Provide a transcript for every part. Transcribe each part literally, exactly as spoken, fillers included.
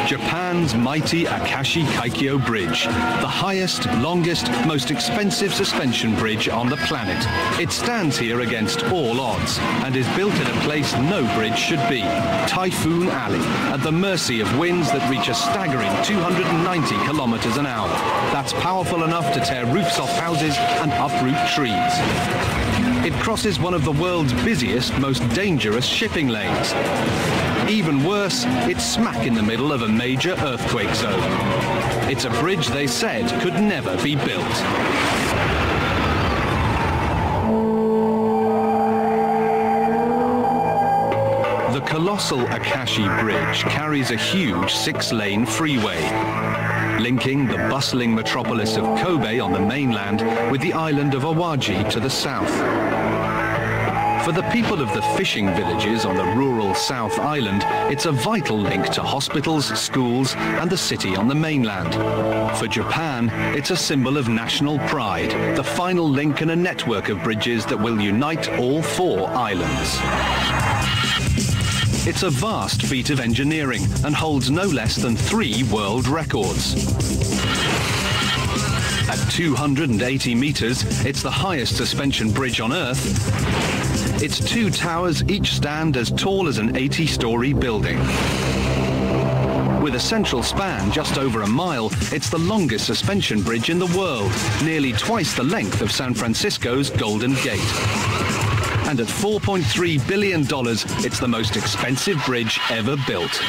Japan's mighty Akashi Kaikyo Bridge, the highest, longest, most expensive suspension bridge on the planet. It stands here against all odds and is built in a place no bridge should be, Typhoon Alley, at the mercy of winds that reach a staggering two hundred ninety kilometers an hour. That's powerful enough to tear roofs off houses and uproot trees. It crosses one of the world's busiest, most dangerous shipping lanes. Even worse, it's smack in the middle of a major earthquake zone. It's a bridge they said could never be built. The colossal Akashi Bridge carries a huge six-lane freeway, linking the bustling metropolis of Kobe on the mainland with the island of Awaji to the south. For the people of the fishing villages on the rural South Island, it's a vital link to hospitals, schools, and the city on the mainland. For Japan, it's a symbol of national pride, the final link in a network of bridges that will unite all four islands. It's a vast feat of engineering and holds no less than three world records. At two hundred eighty meters, it's the highest suspension bridge on Earth. Its two towers each stand as tall as an eighty-story building. With a central span just over a mile, it's the longest suspension bridge in the world, nearly twice the length of San Francisco's Golden Gate. And at four point three billion dollars, it's the most expensive bridge ever built.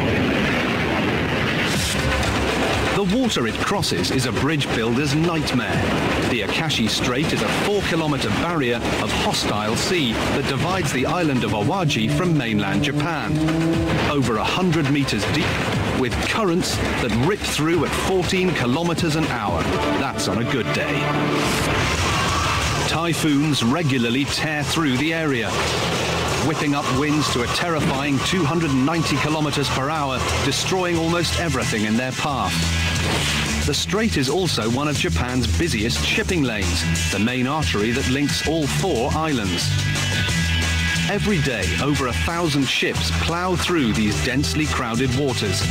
The water it crosses is a bridge builder's nightmare. The Akashi Strait is a four-kilometer barrier of hostile sea that divides the island of Awaji from mainland Japan. Over a hundred meters deep, with currents that rip through at fourteen kilometers an hour. That's on a good day. Typhoons regularly tear through the area, whipping up winds to a terrifying two hundred ninety kilometers per hour, destroying almost everything in their path. The strait is also one of Japan's busiest shipping lanes, the main artery that links all four islands. Every day, over a thousand ships plow through these densely crowded waters.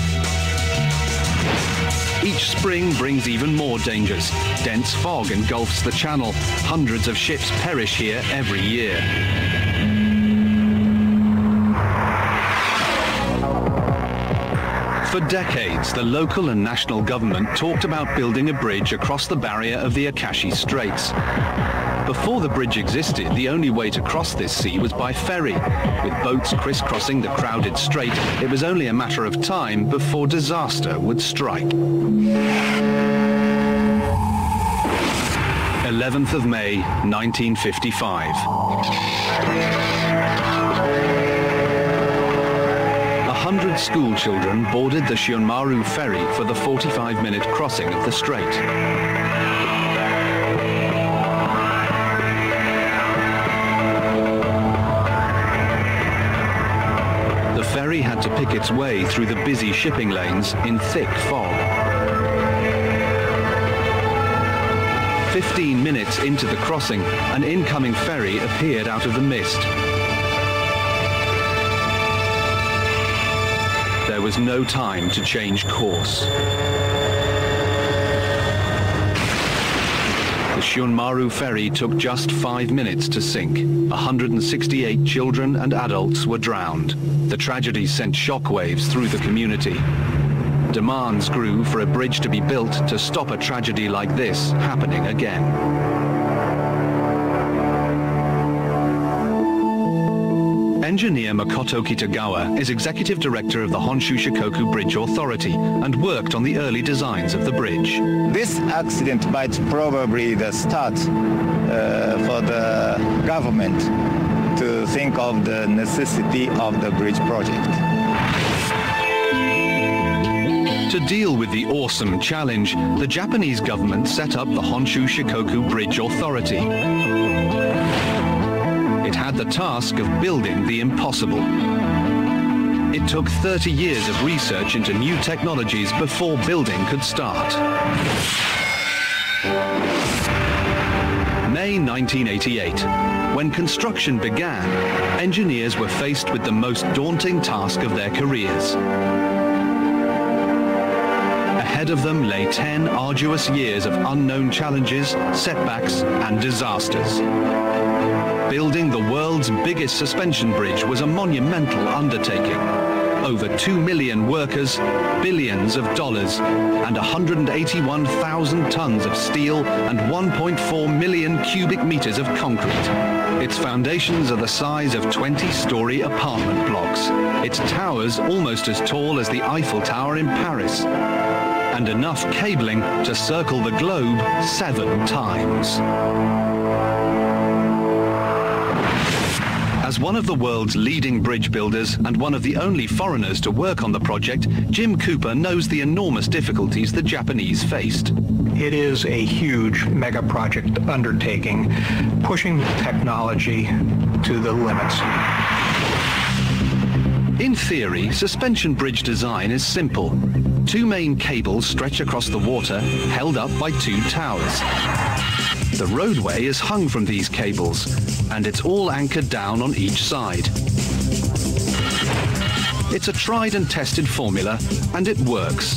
Each spring brings even more dangers. Dense fog engulfs the channel. Hundreds of ships perish here every year. For decades, the local and national government talked about building a bridge across the barrier of the Akashi Straits. Before the bridge existed, the only way to cross this sea was by ferry. With boats crisscrossing the crowded strait, it was only a matter of time before disaster would strike. eleventh of May, nineteen fifty-five. A hundred school children boarded the Shionmaru ferry for the forty-five minute crossing of the strait. The ferry had to pick its way through the busy shipping lanes in thick fog. Fifteen minutes into the crossing, an incoming ferry appeared out of the mist. There was no time to change course. The Shionmaru ferry took just five minutes to sink. one hundred sixty-eight children and adults were drowned. The tragedy sent shockwaves through the community. Demands grew for a bridge to be built to stop a tragedy like this happening again. Engineer Makoto Kitagawa is executive director of the Honshu Shikoku Bridge Authority and worked on the early designs of the bridge. This accident might probably the start uh, for the government to think of the necessity of the bridge project. To deal with the awesome challenge, the Japanese government set up the Honshu Shikoku Bridge Authority. It had the task of building the impossible. It took thirty years of research into new technologies before building could start. May nineteen eighty-eight. When construction began, engineers were faced with the most daunting task of their careers. Ahead of them lay ten arduous years of unknown challenges, setbacks and disasters. Building the world's biggest suspension bridge was a monumental undertaking. Over two million workers, billions of dollars, and one hundred eighty-one thousand tons of steel and one point four million cubic meters of concrete. Its foundations are the size of twenty-story apartment blocks. Its towers almost as tall as the Eiffel Tower in Paris. And enough cabling to circle the globe seven times. As one of the world's leading bridge builders and one of the only foreigners to work on the project, Jim Cooper knows the enormous difficulties the Japanese faced. It is a huge mega project undertaking, pushing technology to the limits. In theory, suspension bridge design is simple. Two main cables stretch across the water, held up by two towers. The roadway is hung from these cables, and it's all anchored down on each side. It's a tried and tested formula, and it works.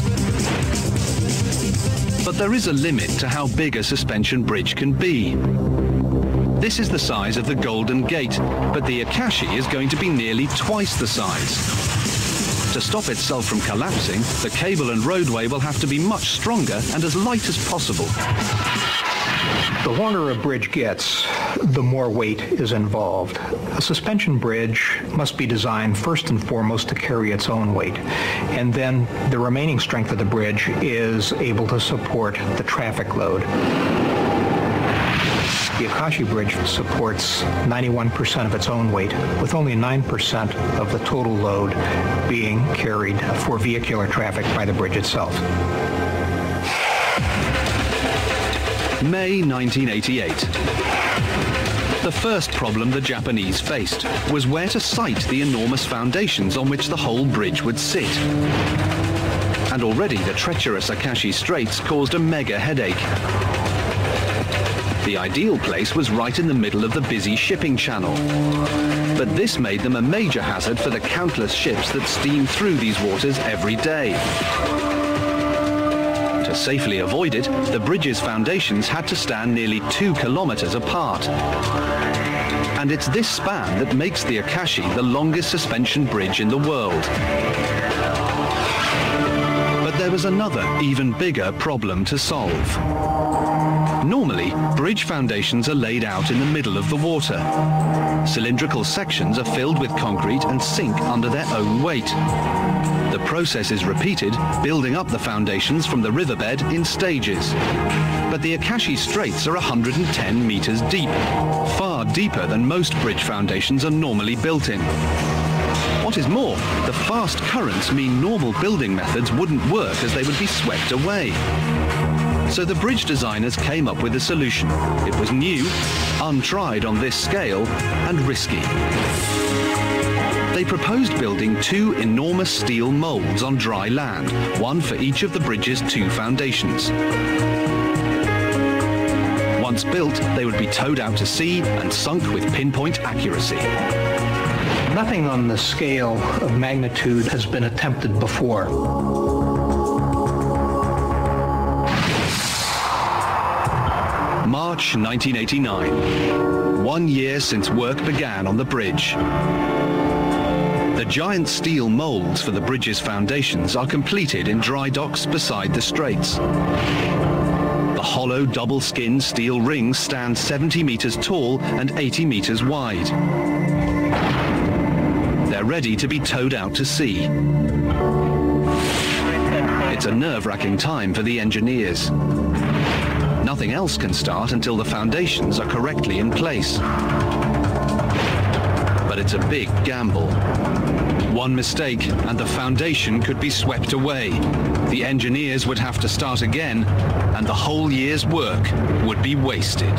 But there is a limit to how big a suspension bridge can be. This is the size of the Golden Gate, but the Akashi is going to be nearly twice the size. To stop itself from collapsing, the cable and roadway will have to be much stronger and as light as possible. The longer a bridge gets, the more weight is involved. A suspension bridge must be designed first and foremost to carry its own weight, and then the remaining strength of the bridge is able to support the traffic load. The Akashi Bridge supports ninety-one percent of its own weight, with only nine percent of the total load being carried for vehicular traffic by the bridge itself. May nineteen eighty-eight. The first problem the Japanese faced was where to site the enormous foundations on which the whole bridge would sit. And already the treacherous Akashi Straits caused a mega headache. The ideal place was right in the middle of the busy shipping channel. But this made them a major hazard for the countless ships that steam through these waters every day. To safely avoid it, the bridge's foundations had to stand nearly two kilometers apart. And it's this span that makes the Akashi the longest suspension bridge in the world. But there was another, even bigger problem to solve. Normally, bridge foundations are laid out in the middle of the water. Cylindrical sections are filled with concrete and sink under their own weight. The process is repeated, building up the foundations from the riverbed in stages. But the Akashi Straits are one hundred ten meters deep, far deeper than most bridge foundations are normally built in. What is more, the fast currents mean normal building methods wouldn't work as they would be swept away. So the bridge designers came up with a solution. It was new, untried on this scale, and risky. They proposed building two enormous steel molds on dry land, one for each of the bridge's two foundations. Once built, they would be towed out to sea and sunk with pinpoint accuracy. Nothing on the scale of magnitude has been attempted before. March nineteen eighty-nine, one year since work began on the bridge. The giant steel molds for the bridge's foundations are completed in dry docks beside the straits. The hollow double-skinned steel rings stand seventy meters tall and eighty meters wide. They're ready to be towed out to sea. It's a nerve-wracking time for the engineers. Nothing else can start until the foundations are correctly in place. But it's a big gamble. One mistake and the foundation could be swept away. The engineers would have to start again, and the whole year's work would be wasted.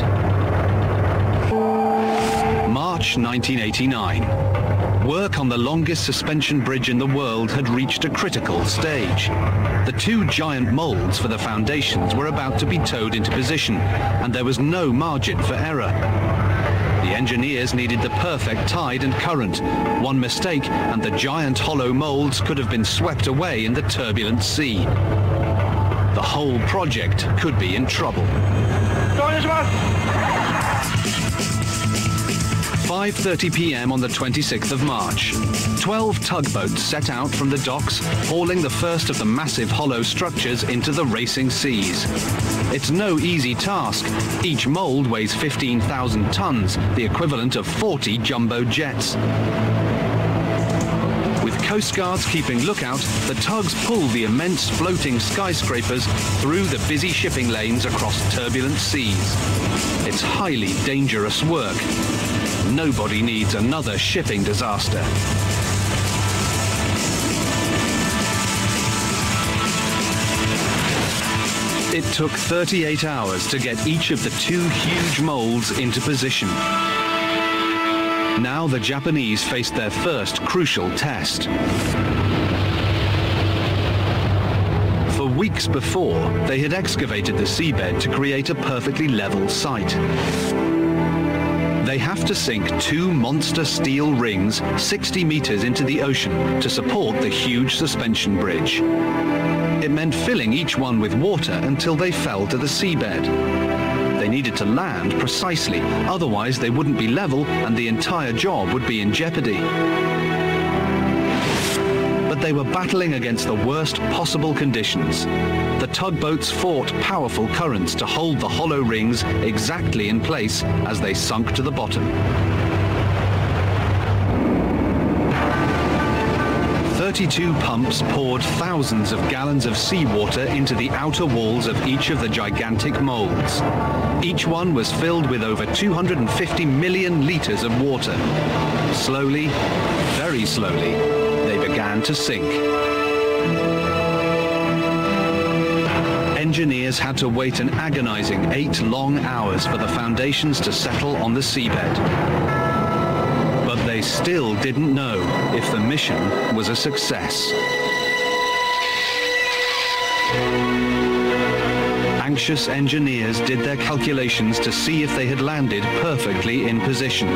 March nineteen eighty-nine. Work on the longest suspension bridge in the world had reached a critical stage. The two giant molds for the foundations were about to be towed into position, and there was no margin for error. The engineers needed the perfect tide and current. One mistake, and the giant hollow molds could have been swept away in the turbulent sea. the whole project could be in trouble. five thirty p m on the twenty-sixth of March. Twelve tugboats set out from the docks, hauling the first of the massive hollow structures into the racing seas. It's no easy task. Each mould weighs fifteen thousand tons, the equivalent of forty jumbo jets. With Coast Guards keeping lookout, the tugs pull the immense floating skyscrapers through the busy shipping lanes across turbulent seas. It's highly dangerous work. Nobody needs another shipping disaster. It took thirty-eight hours to get each of the two huge moulds into position. Now the Japanese faced their first crucial test. For weeks before, they had excavated the seabed to create a perfectly level site. They have to sink two monster steel rings sixty meters into the ocean to support the huge suspension bridge. It meant filling each one with water until they fell to the seabed. They needed to land precisely, otherwise they wouldn't be level and the entire job would be in jeopardy. But they were battling against the worst possible conditions. The tugboats fought powerful currents to hold the hollow rings exactly in place as they sunk to the bottom. thirty-two pumps poured thousands of gallons of seawater into the outer walls of each of the gigantic moulds. Each one was filled with over two hundred fifty million litres of water. Slowly, very slowly, they began to sink. Engineers had to wait an agonizing eight long hours for the foundations to settle on the seabed. But they still didn't know if the mission was a success. Anxious engineers did their calculations to see if they had landed perfectly in position.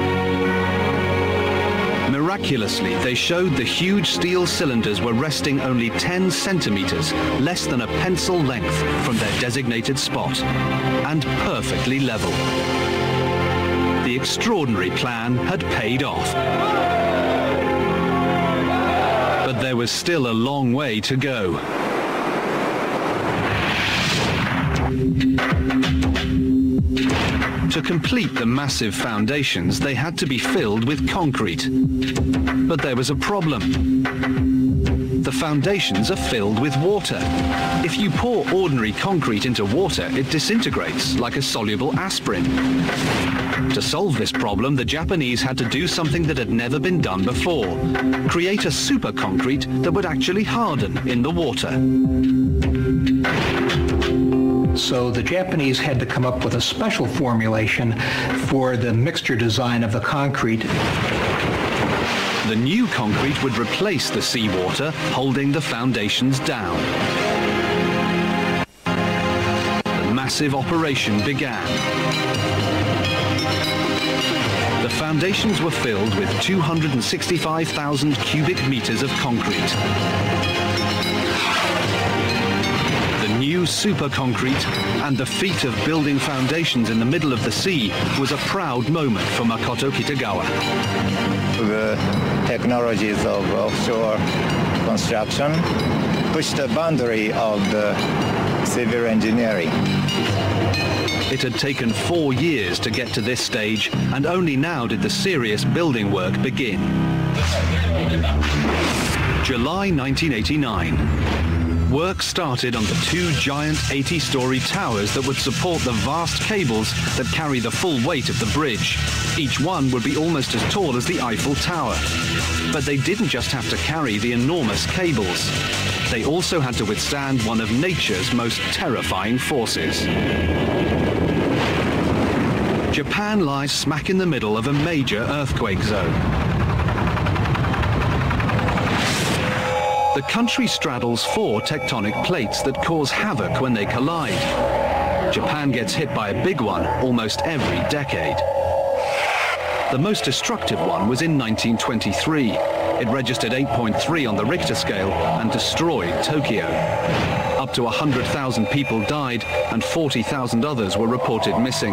Miraculously, they showed the huge steel cylinders were resting only ten centimeters, less than a pencil length from their designated spot, and perfectly level. The extraordinary plan had paid off. But there was still a long way to go. To complete the massive foundations, they had to be filled with concrete. But there was a problem. The foundations are filled with water. If you pour ordinary concrete into water, it disintegrates like a soluble aspirin. To solve this problem, the Japanese had to do something that had never been done before. Create a super concrete that would actually harden in the water. So the Japanese had to come up with a special formulation for the mixture design of the concrete. The new concrete would replace the seawater, holding the foundations down. The massive operation began. The foundations were filled with two hundred sixty-five thousand cubic meters of concrete. New super concrete and the feat of building foundations in the middle of the sea was a proud moment for Makoto Kitagawa. The technologies of offshore construction pushed the boundary of the civil engineering. It had taken four years to get to this stage, and only now did the serious building work begin. July nineteen eighty-nine. Work started on the two giant eighty-story towers that would support the vast cables that carry the full weight of the bridge. Each one would be almost as tall as the Eiffel Tower. But they didn't just have to carry the enormous cables. They also had to withstand one of nature's most terrifying forces. Japan lies smack in the middle of a major earthquake zone. The country straddles four tectonic plates that cause havoc when they collide. Japan gets hit by a big one almost every decade. The most destructive one was in nineteen twenty-three. It registered eight point three on the Richter scale and destroyed Tokyo. Up to one hundred thousand people died and forty thousand others were reported missing.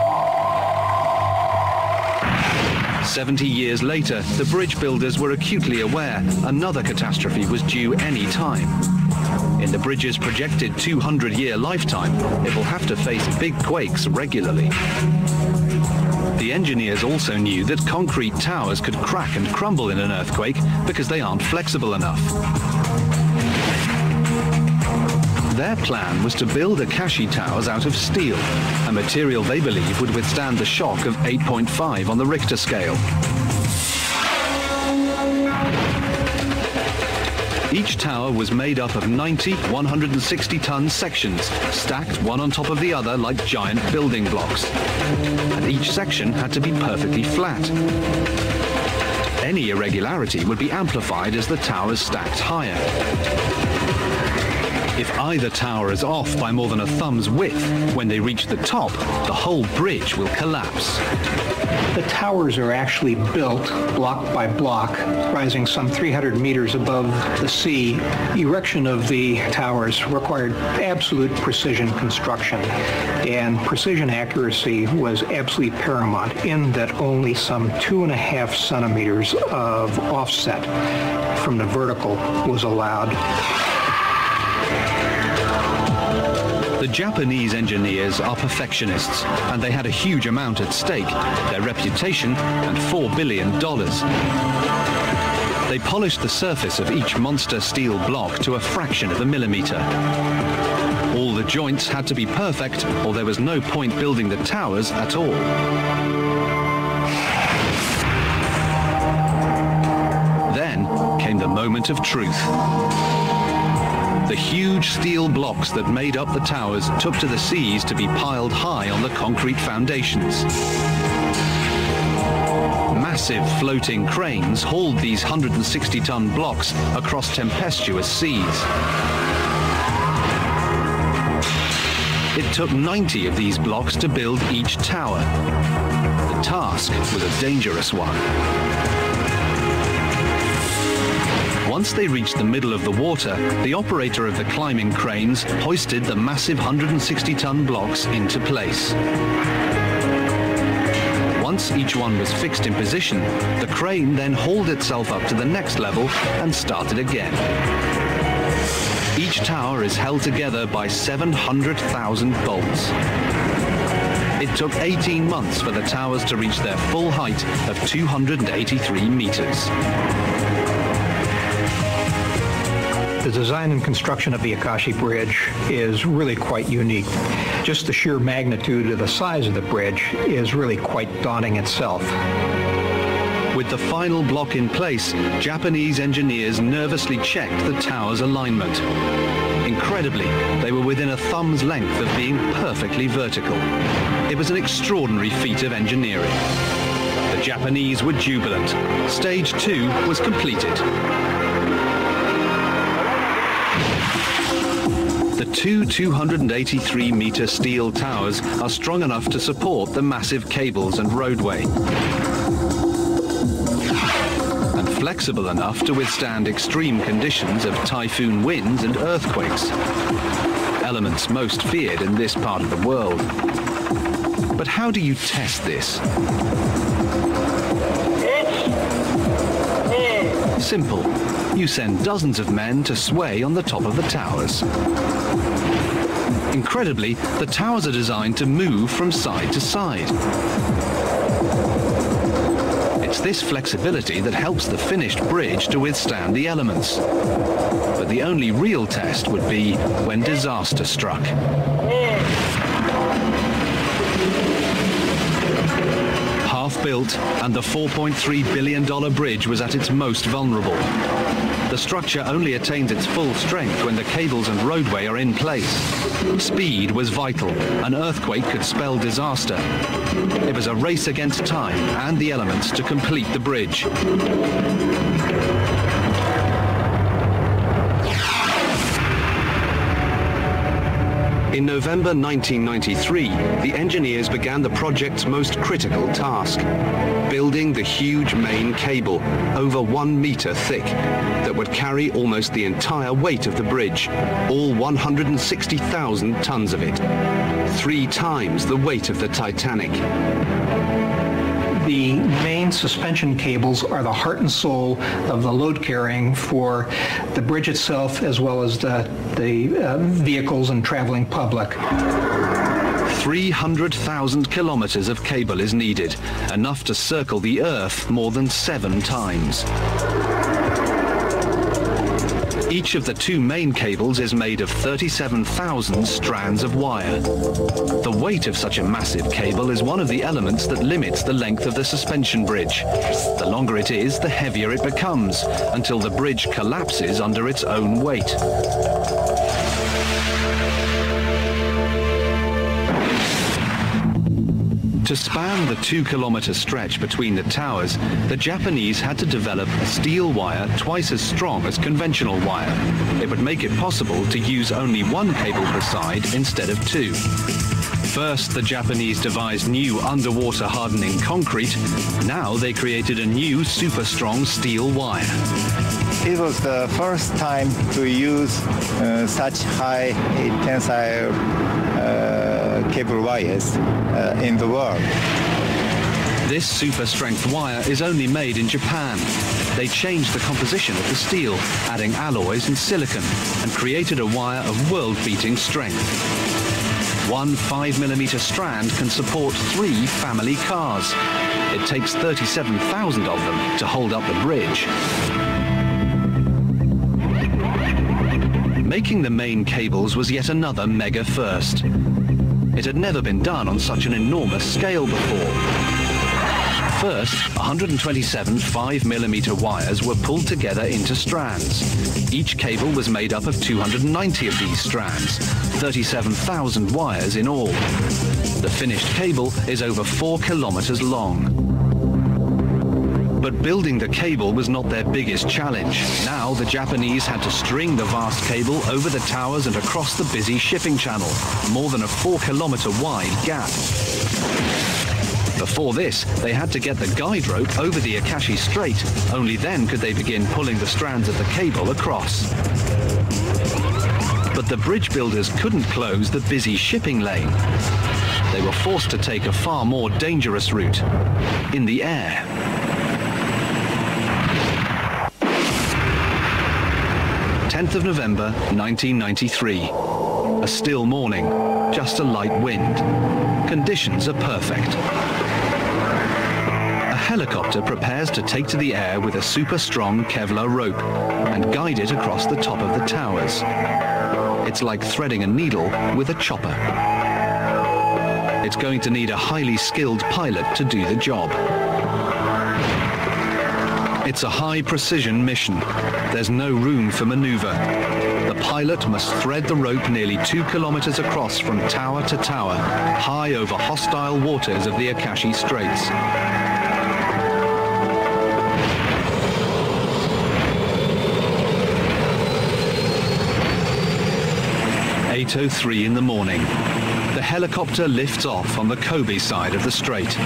seventy years later, the bridge builders were acutely aware another catastrophe was due any time. In the bridge's projected two hundred year lifetime, it will have to face big quakes regularly. The engineers also knew that concrete towers could crack and crumble in an earthquake because they aren't flexible enough. Their plan was to build Akashi towers out of steel, a material they believe would withstand the shock of eight point five on the Richter scale. Each tower was made up of ninety one hundred sixty ton sections, stacked one on top of the other like giant building blocks. And each section had to be perfectly flat. Any irregularity would be amplified as the towers stacked higher. If either tower is off by more than a thumb's width, when they reach the top, the whole bridge will collapse. The towers are actually built block by block, rising some three hundred meters above the sea. Erection of the towers required absolute precision construction, and precision accuracy was absolutely paramount in that only some two and a half centimeters of offset from the vertical was allowed. The Japanese engineers are perfectionists, and they had a huge amount at stake, their reputation and four billion dollars. They polished the surface of each monster steel block to a fraction of a millimeter. All the joints had to be perfect, or there was no point building the towers at all. Then came the moment of truth. The huge steel blocks that made up the towers took to the seas to be piled high on the concrete foundations. Massive floating cranes hauled these one hundred sixty ton blocks across tempestuous seas. It took ninety of these blocks to build each tower. The task was a dangerous one. Once they reached the middle of the water, the operator of the climbing cranes hoisted the massive one hundred sixty ton blocks into place. Once each one was fixed in position, the crane then hauled itself up to the next level and started again. Each tower is held together by seven hundred thousand bolts. It took eighteen months for the towers to reach their full height of two hundred eighty-three meters. The design and construction of the Akashi Bridge is really quite unique. Just the sheer magnitude of the size of the bridge is really quite daunting itself. With the final block in place, Japanese engineers nervously checked the tower's alignment. Incredibly, they were within a thumb's length of being perfectly vertical. It was an extraordinary feat of engineering. The Japanese were jubilant. Stage two was completed. The two two hundred eighty-three meter steel towers are strong enough to support the massive cables and roadway, and flexible enough to withstand extreme conditions of typhoon winds and earthquakes, elements most feared in this part of the world. But how do you test this? Simple. You send dozens of men to sway on the top of the towers. Incredibly, the towers are designed to move from side to side. It's this flexibility that helps the finished bridge to withstand the elements. But the only real test would be when disaster struck. Half-built, and the four point three billion dollar bridge was at its most vulnerable. The structure only attains its full strength when the cables and roadway are in place. Speed was vital. An earthquake could spell disaster. It was a race against time and the elements to complete the bridge. In November nineteen ninety-three, the engineers began the project's most critical task, building the huge main cable, over one meter thick, that would carry almost the entire weight of the bridge, all one hundred sixty thousand tons of it, three times the weight of the Titanic. The main suspension cables are the heart and soul of the load carrying for the bridge itself, as well as the, the uh, vehicles and traveling public. three hundred thousand kilometers of cable is needed, enough to circle the Earth more than seven times. Each of the two main cables is made of thirty-seven thousand strands of wire. The weight of such a massive cable is one of the elements that limits the length of the suspension bridge. The longer it is, the heavier it becomes, until the bridge collapses under its own weight. To span the two-kilometer stretch between the towers, the Japanese had to develop a steel wire twice as strong as conventional wire. It would make it possible to use only one cable per side instead of two. First, the Japanese devised new underwater hardening concrete. Now they created a new super-strong steel wire. It was the first time to use uh, such high tensile uh, cable wires uh, in the world. This super-strength wire is only made in Japan. They changed the composition of the steel, adding alloys and silicon, and created a wire of world-beating strength. One five millimeter strand can support three family cars. It takes thirty-seven thousand of them to hold up the bridge. Making the main cables was yet another mega first. It had never been done on such an enormous scale before. First, one hundred twenty-seven five millimeter wires were pulled together into strands. Each cable was made up of two hundred ninety of these strands, thirty-seven thousand wires in all. The finished cable is over four kilometers long. But building the cable was not their biggest challenge. Now the Japanese had to string the vast cable over the towers and across the busy shipping channel, more than a four kilometer wide gap. Before this, they had to get the guide rope over the Akashi Strait. Only then could they begin pulling the strands of the cable across. But the bridge builders couldn't close the busy shipping lane. They were forced to take a far more dangerous route, in the air. tenth of November nineteen ninety-three. A still morning, just a light wind. Conditions are perfect. A helicopter prepares to take to the air with a super-strong Kevlar rope and guide it across the top of the towers. It's like threading a needle with a chopper. It's going to need a highly skilled pilot to do the job. It's a high-precision mission. There's no room for maneuver. The pilot must thread the rope nearly two kilometers across from tower to tower, high over hostile waters of the Akashi Straits. eight oh three in the morning. The helicopter lifts off on the Kobe side of the strait.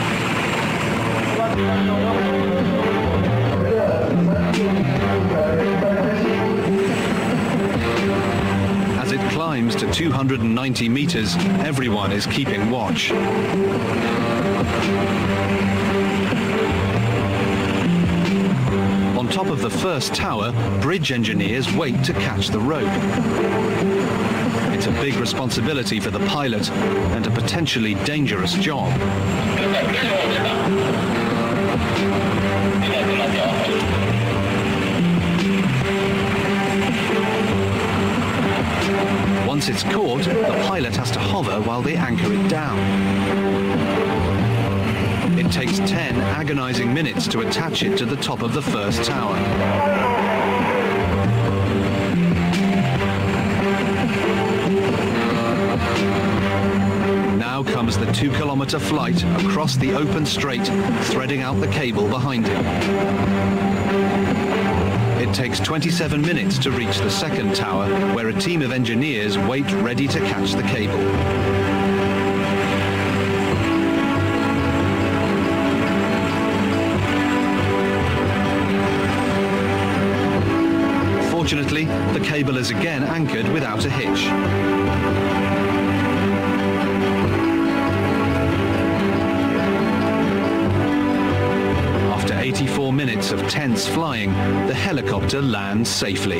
As it climbs to two hundred ninety meters, everyone is keeping watch. On top of the first tower, bridge engineers wait to catch the rope. It's a big responsibility for the pilot and a potentially dangerous job. Once it's caught, the pilot has to hover while they anchor it down. It takes ten agonizing minutes to attach it to the top of the first tower. Now comes the two-kilometer flight across the open strait, threading out the cable behind him. It It takes twenty-seven minutes to reach the second tower, where a team of engineers wait ready to catch the cable. Fortunately, the cable is again anchored without a hitch. After eighty-four minutes of tense flying, the helicopter lands safely.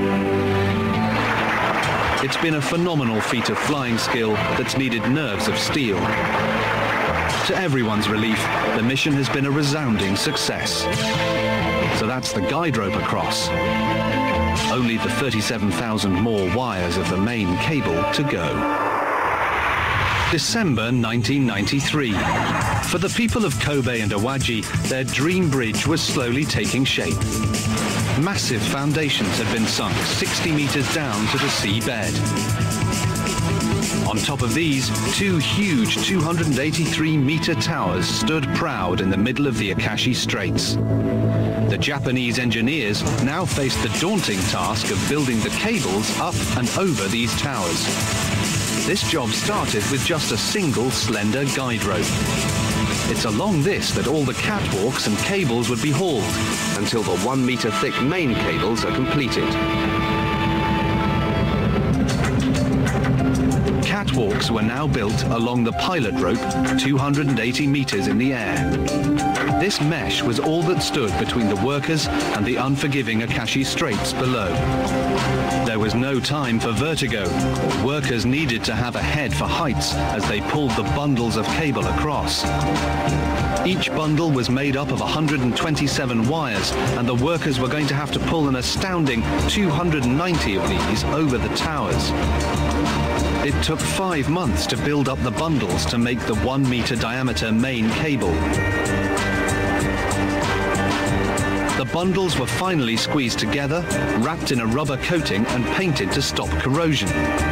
It's been a phenomenal feat of flying skill that's needed nerves of steel. To everyone's relief, the mission has been a resounding success. So that's the guide rope across. Only the thirty-seven thousand more wires of the main cable to go. December nineteen ninety-three. For the people of Kobe and Awaji, their dream bridge was slowly taking shape. Massive foundations had been sunk sixty meters down to the seabed. On top of these, two huge two hundred eighty-three meter towers stood proud in the middle of the Akashi Straits. The Japanese engineers now faced the daunting task of building the cables up and over these towers. This job started with just a single slender guide rope. It's along this that all the catwalks and cables would be hauled until the one meter thick main cables are completed. Catwalks were now built along the pilot rope two hundred eighty meters in the air. This mesh was all that stood between the workers and the unforgiving Akashi Straits below. There was no time for vertigo. Workers needed to have a head for heights as they pulled the bundles of cable across. Each bundle was made up of one hundred twenty-seven wires, and the workers were going to have to pull an astounding two hundred ninety of these over the towers. It took five months to build up the bundles to make the one meter diameter main cable. The bundles were finally squeezed together, wrapped in a rubber coating and painted to stop corrosion.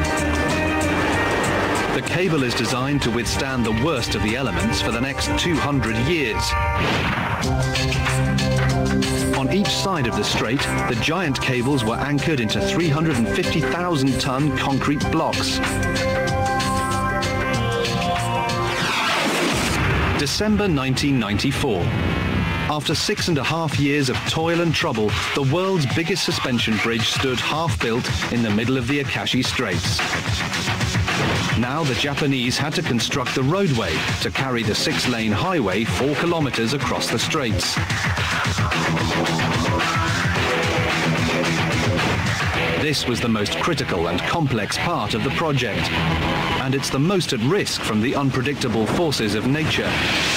The cable is designed to withstand the worst of the elements for the next two hundred years. On each side of the strait, the giant cables were anchored into three hundred fifty thousand ton concrete blocks. December nineteen ninety-four. After six and a half years of toil and trouble, the world's biggest suspension bridge stood half-built in the middle of the Akashi Straits. Now the Japanese had to construct the roadway to carry the six-lane highway four kilometers across the straits. This was the most critical and complex part of the project, and it's the most at risk from the unpredictable forces of nature.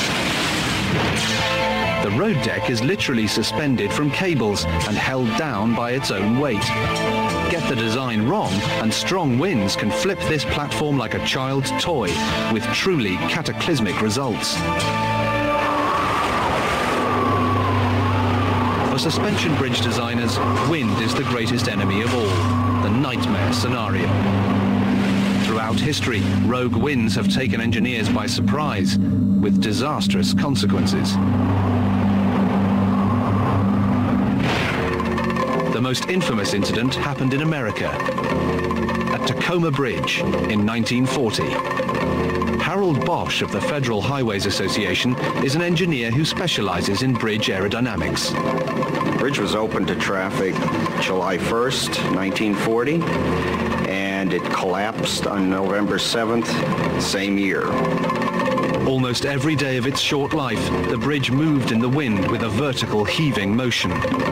The road deck is literally suspended from cables and held down by its own weight. Get the design wrong, and strong winds can flip this platform like a child's toy, with truly cataclysmic results. For suspension bridge designers, wind is the greatest enemy of all, the nightmare scenario. Throughout history, rogue winds have taken engineers by surprise, with disastrous consequences. The most infamous incident happened in America, at Tacoma Bridge in nineteen forty. Harold Bosch of the Federal Highways Association is an engineer who specializes in bridge aerodynamics. The bridge was opened to traffic July first, nineteen forty, and it collapsed on November seventh, same year. Almost every day of its short life, the bridge moved in the wind with a vertical heaving motion.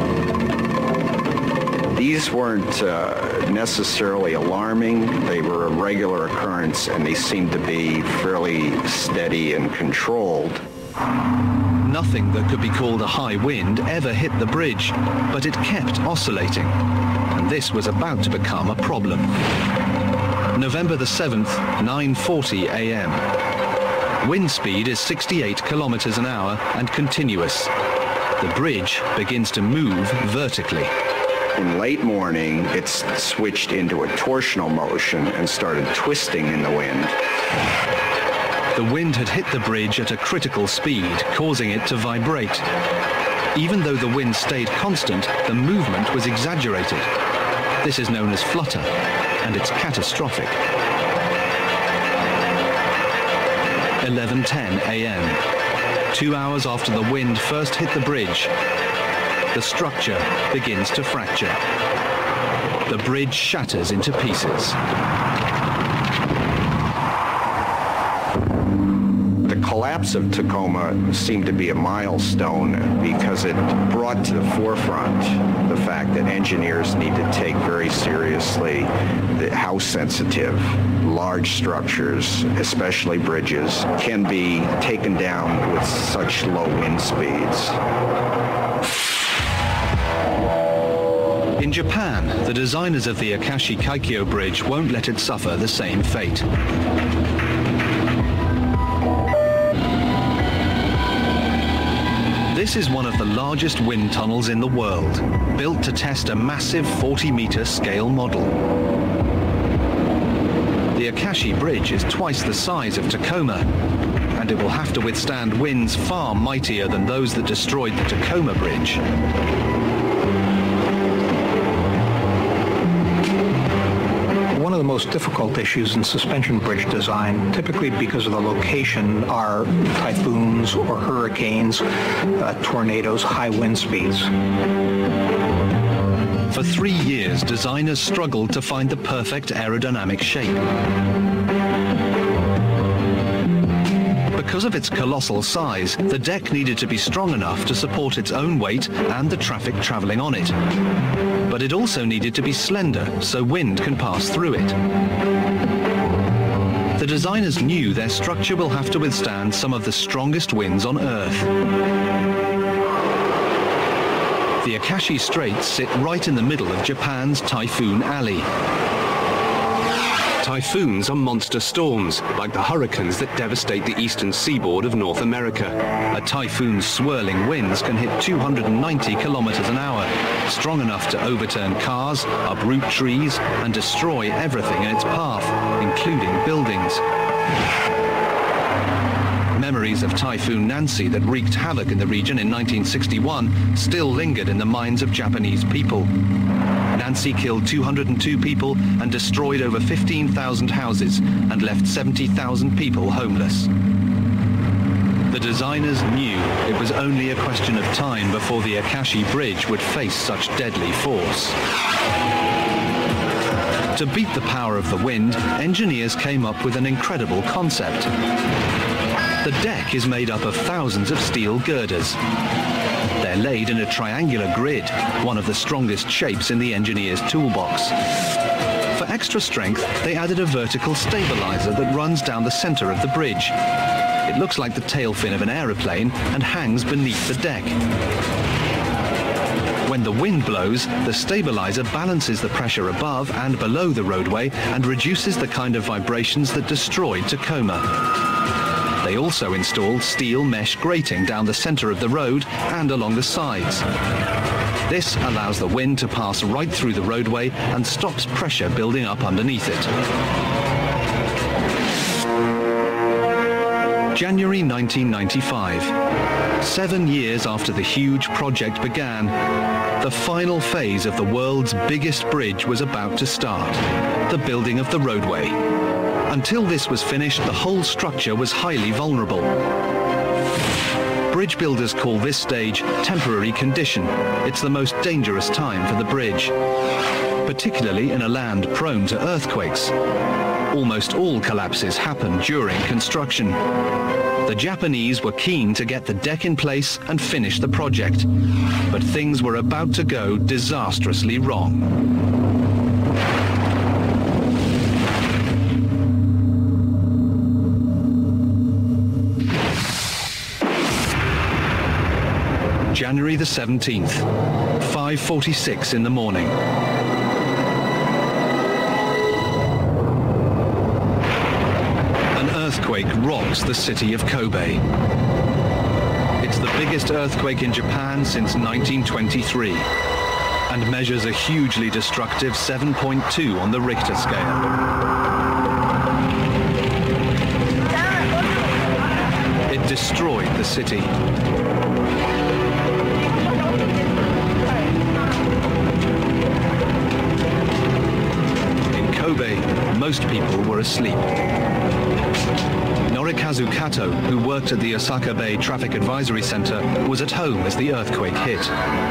These weren't uh, necessarily alarming. They were a regular occurrence, and they seemed to be fairly steady and controlled. Nothing that could be called a high wind ever hit the bridge, but it kept oscillating, and this was about to become a problem. November the seventh, nine forty a m Wind speed is sixty-eight kilometers an hour and continuous. The bridge begins to move vertically. In late morning, it switched into a torsional motion and started twisting in the wind. The wind had hit the bridge at a critical speed, causing it to vibrate. Even though the wind stayed constant, the movement was exaggerated. This is known as flutter, and it's catastrophic. eleven ten a m Two hours after the wind first hit the bridge, the structure begins to fracture. The bridge shatters into pieces. The collapse of Tacoma seemed to be a milestone because it brought to the forefront the fact that engineers need to take very seriously the, how sensitive large structures, especially bridges, can be taken down with such low wind speeds. In Japan, the designers of the Akashi Kaikyo Bridge won't let it suffer the same fate. This is one of the largest wind tunnels in the world, built to test a massive forty meter scale model. The Akashi Bridge is twice the size of Tacoma, and it will have to withstand winds far mightier than those that destroyed the Tacoma Bridge. One of the most difficult issues in suspension bridge design, typically because of the location, are typhoons or hurricanes, uh, tornadoes, high wind speeds. For three years, designers struggled to find the perfect aerodynamic shape. Because of its colossal size, the deck needed to be strong enough to support its own weight and the traffic traveling on it. But it also needed to be slender, so wind can pass through it. The designers knew their structure will have to withstand some of the strongest winds on Earth. The Akashi Straits sit right in the middle of Japan's Typhoon Alley. Typhoons are monster storms, like the hurricanes that devastate the eastern seaboard of North America. A typhoon's swirling winds can hit two hundred ninety kilometers an hour, strong enough to overturn cars, uproot trees, and destroy everything in its path, including buildings. Memories of Typhoon Nancy that wreaked havoc in the region in nineteen sixty-one still lingered in the minds of Japanese people. Nancy killed two hundred two people and destroyed over fifteen thousand houses and left seventy thousand people homeless. The designers knew it was only a question of time before the Akashi Bridge would face such deadly force. To beat the power of the wind, engineers came up with an incredible concept. The deck is made up of thousands of steel girders. They're laid in a triangular grid, one of the strongest shapes in the engineer's toolbox. For extra strength, they added a vertical stabilizer that runs down the center of the bridge. It looks like the tail fin of an aeroplane and hangs beneath the deck. When the wind blows, the stabilizer balances the pressure above and below the roadway and reduces the kind of vibrations that destroyed Tacoma. They also installed steel mesh grating down the center of the road and along the sides. This allows the wind to pass right through the roadway and stops pressure building up underneath it. January nineteen ninety-five. Seven years after the huge project began, the final phase of the world's biggest bridge was about to start, the building of the roadway. Until this was finished, the whole structure was highly vulnerable. Bridge builders call this stage temporary condition. It's the most dangerous time for the bridge, particularly in a land prone to earthquakes. Almost all collapses happen during construction. The Japanese were keen to get the deck in place and finish the project, but things were about to go disastrously wrong. January the seventeenth, five forty-six in the morning. An earthquake rocks the city of Kobe. It's the biggest earthquake in Japan since nineteen twenty-three and measures a hugely destructive seven point two on the Richter scale. It destroyed the city. Kobe, most people were asleep. Norikazu Kato, who worked at the Osaka Bay Traffic Advisory Center, was at home as the earthquake hit.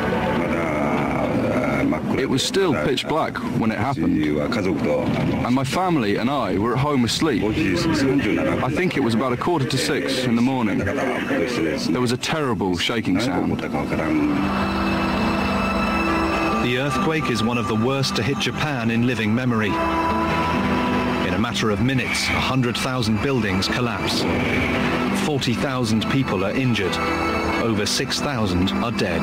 It was still pitch black when it happened, and my family and I were at home asleep. I think it was about a quarter to six in the morning. There was a terrible shaking sound. The earthquake is one of the worst to hit Japan in living memory. In a matter of minutes, one hundred thousand buildings collapse. forty thousand people are injured. Over six thousand are dead.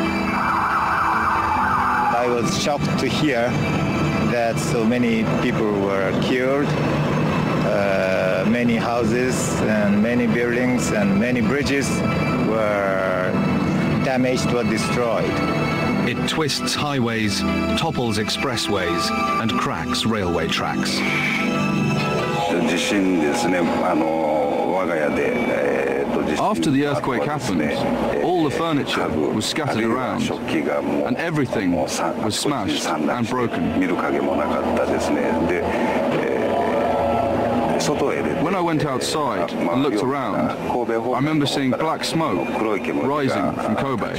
I was shocked to hear that so many people were killed. Uh, many houses and many buildings and many bridges were damaged or destroyed. It twists highways, topples expressways, and cracks railway tracks. After the earthquake happened, all the furniture was scattered around, and everything was smashed and broken. When I went outside and looked around, I remember seeing black smoke rising from Kobe.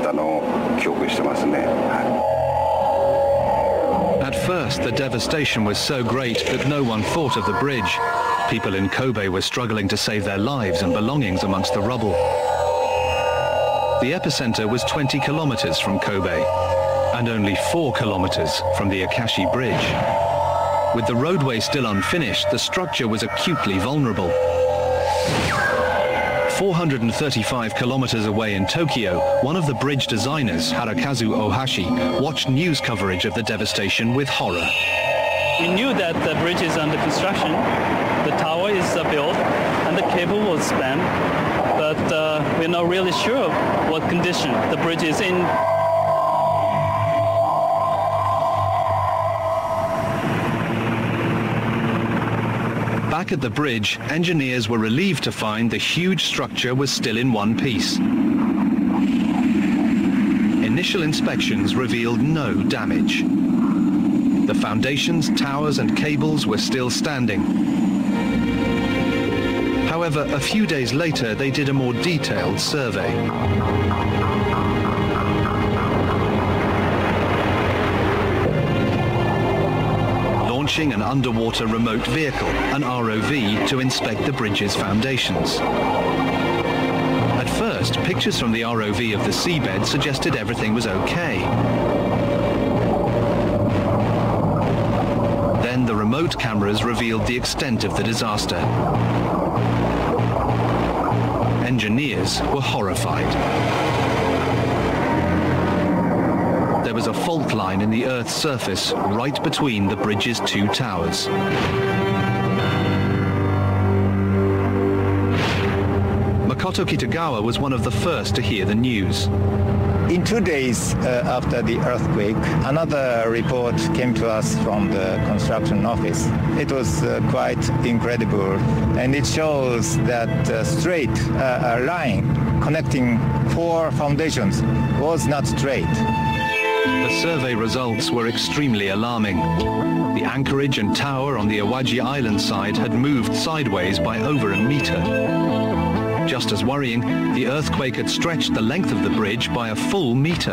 At first, the devastation was so great that no one thought of the bridge. People in Kobe were struggling to save their lives and belongings amongst the rubble. The epicenter was twenty kilometers from Kobe and only four kilometers from the Akashi Bridge. With the roadway still unfinished, the structure was acutely vulnerable. four hundred thirty-five kilometers away in Tokyo, one of the bridge designers, Hirokazu Ohashi, watched news coverage of the devastation with horror. We knew that the bridge is under construction, the tower is uh, built, and the cable was spanned, but uh, we're not really sure what condition the bridge is in. Back at the bridge, engineers were relieved to find the huge structure was still in one piece. Initial inspections revealed no damage. The foundations, towers and cables were still standing. However, a few days later, they did a more detailed survey. Launching an underwater remote vehicle, an R O V, to inspect the bridge's foundations. At first, pictures from the R O V of the seabed suggested everything was okay. Then the remote cameras revealed the extent of the disaster. Engineers were horrified. There was a fault line in the Earth's surface right between the bridge's two towers. Makoto Kitagawa was one of the first to hear the news. In two days uh, after the earthquake, another report came to us from the construction office. It was uh, quite incredible, and it shows that uh, straight uh, a line connecting four foundations was not straight. The survey results were extremely alarming. The anchorage and tower on the Awaji Island side had moved sideways by over a meter. Just as worrying, the earthquake had stretched the length of the bridge by a full meter.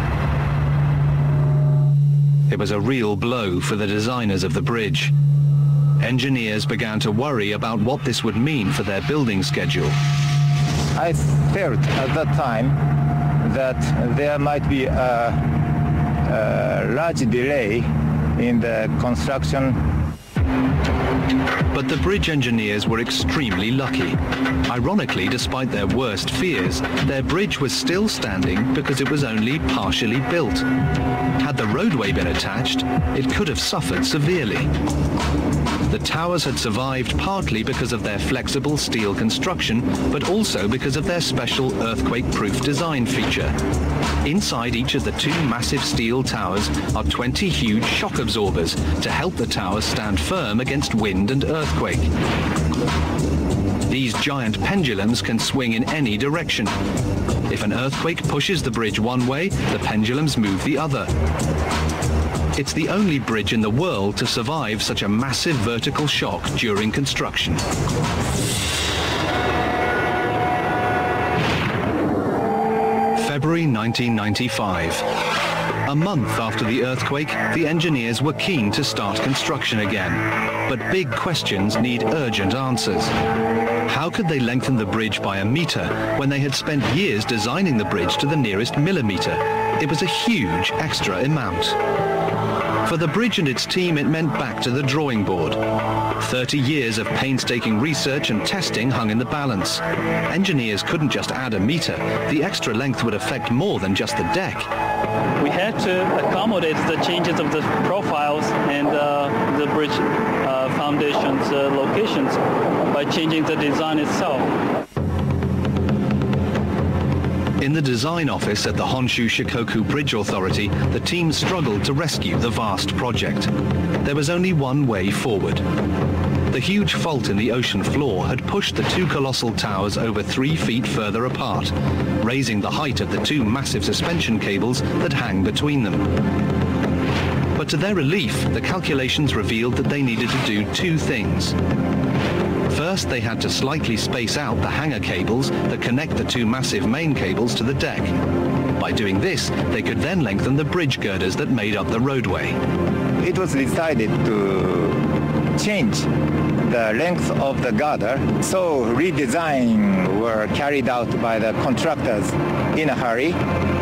It was a real blow for the designers of the bridge. Engineers began to worry about what this would mean for their building schedule. I felt at that time that there might be a, a large delay in the construction. But the bridge engineers were extremely lucky. Ironically, despite their worst fears, their bridge was still standing because it was only partially built. Had the roadway been attached, it could have suffered severely. The towers had survived partly because of their flexible steel construction, but also because of their special earthquake-proof design feature. Inside each of the two massive steel towers are twenty huge shock absorbers to help the towers stand firm against wind and earthquake. These giant pendulums can swing in any direction. If an earthquake pushes the bridge one way, the pendulums move the other. It's the only bridge in the world to survive such a massive vertical shock during construction. February nineteen ninety-five. A month after the earthquake, the engineers were keen to start construction again. But big questions need urgent answers. How could they lengthen the bridge by a meter when they had spent years designing the bridge to the nearest millimeter? It was a huge extra amount. For the bridge and its team, it meant back to the drawing board. thirty years of painstaking research and testing hung in the balance. Engineers couldn't just add a meter. The extra length would affect more than just the deck. We had to accommodate the changes of the profiles and uh, the bridge uh, foundation's uh, locations by changing the design itself. In the design office at the Honshu Shikoku Bridge Authority, the team struggled to rescue the vast project. There was only one way forward. The huge fault in the ocean floor had pushed the two colossal towers over three feet further apart, raising the height of the two massive suspension cables that hang between them. But to their relief, the calculations revealed that they needed to do two things. First, they had to slightly space out the hanger cables that connect the two massive main cables to the deck. By doing this, they could then lengthen the bridge girders that made up the roadway. It was decided to change the length of the girder, so redesign were carried out by the contractors in a hurry.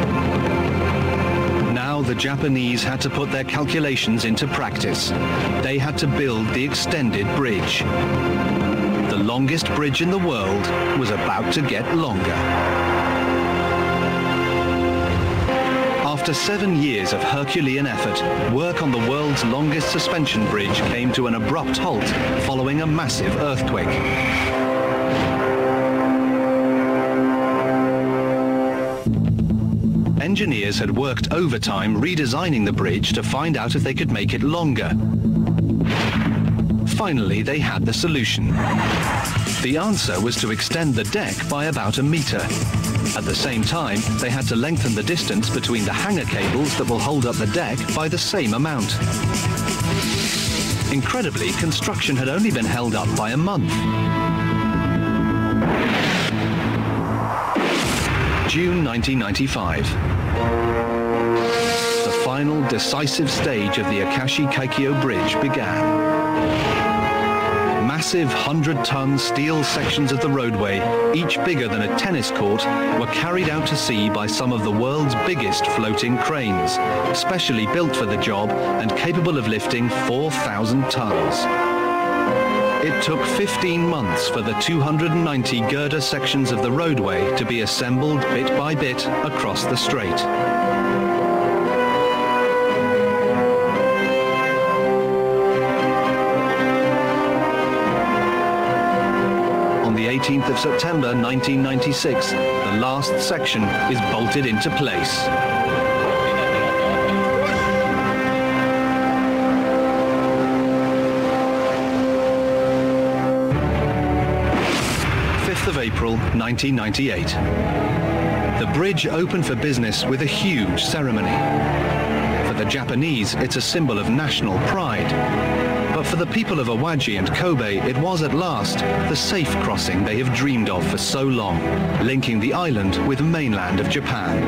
Now the Japanese had to put their calculations into practice. They had to build the extended bridge. The longest bridge in the world was about to get longer. After seven years of Herculean effort, work on the world's longest suspension bridge came to an abrupt halt following a massive earthquake. Engineers had worked overtime redesigning the bridge to find out if they could make it longer. Finally, they had the solution. The answer was to extend the deck by about a meter. At the same time, they had to lengthen the distance between the hanger cables that will hold up the deck by the same amount. Incredibly, construction had only been held up by a month. June nineteen ninety-five. The final decisive stage of the Akashi Kaikyo Bridge began. Massive hundred-ton steel sections of the roadway, each bigger than a tennis court, were carried out to sea by some of the world's biggest floating cranes, specially built for the job and capable of lifting four thousand tons. It took fifteen months for the two hundred ninety girder sections of the roadway to be assembled bit by bit across the strait. eighteenth of September nineteen ninety-six, the last section is bolted into place. fifth of April nineteen ninety-eight. The bridge opened for business with a huge ceremony. For the Japanese, it's a symbol of national pride. But for the people of Awaji and Kobe, it was at last the safe crossing they have dreamed of for so long, linking the island with the mainland of Japan.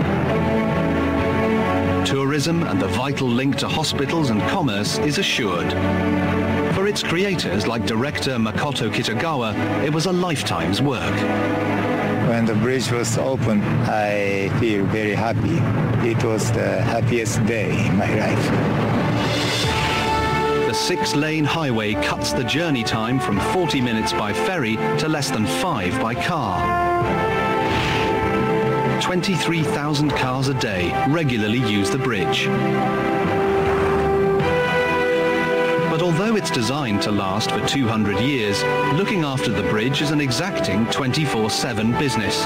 Tourism and the vital link to hospitals and commerce is assured. For its creators, like director Makoto Kitagawa, it was a lifetime's work. When the bridge was opened, I feel very happy. It was the happiest day in my life. The six-lane highway cuts the journey time from forty minutes by ferry to less than five by car. twenty-three thousand cars a day regularly use the bridge. But although it's designed to last for two hundred years, looking after the bridge is an exacting twenty-four seven business.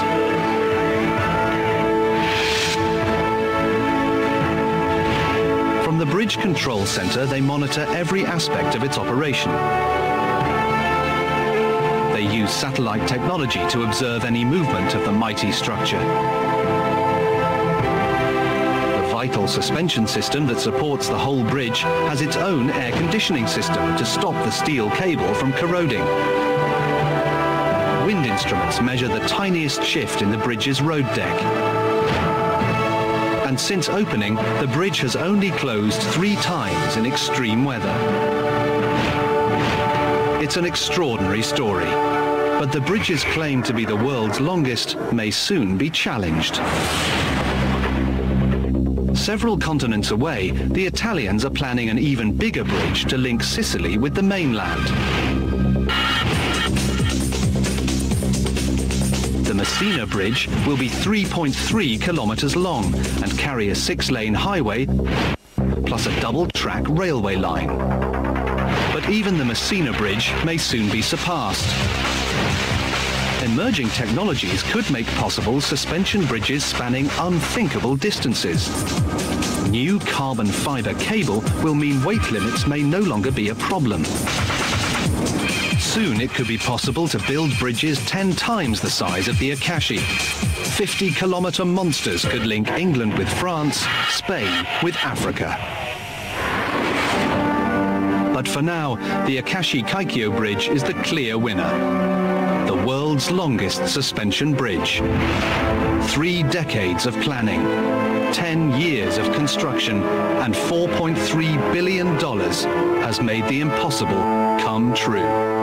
From the Bridge Control Center, they monitor every aspect of its operation. They use satellite technology to observe any movement of the mighty structure. The vital suspension system that supports the whole bridge has its own air conditioning system to stop the steel cable from corroding. Wind instruments measure the tiniest shift in the bridge's road deck. And since opening, the bridge has only closed three times in extreme weather. It's an extraordinary story, but the bridge's claim to be the world's longest may soon be challenged. Several continents away, the Italians are planning an even bigger bridge to link Sicily with the mainland. The Messina Bridge will be three point three kilometers long and carry a six-lane highway plus a double-track railway line. But even the Messina Bridge may soon be surpassed. Emerging technologies could make possible suspension bridges spanning unthinkable distances. New carbon fiber cable will mean weight limits may no longer be a problem. Soon it could be possible to build bridges ten times the size of the Akashi. fifty kilometer monsters could link England with France, Spain with Africa. But for now, the Akashi Kaikyo Bridge is the clear winner. The world's longest suspension bridge. Three decades of planning, ten years of construction, and four point three billion dollars has made the impossible come true.